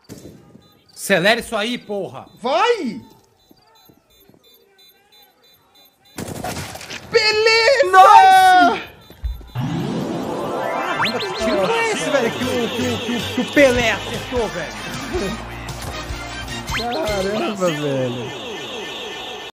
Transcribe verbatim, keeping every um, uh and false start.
Acelera isso aí, porra. Vai! Beleza! Nossa! Caramba, que tiro é esse, velho? Que o, que, o, que, o, que o Pelé acertou, velho. Caramba, velho.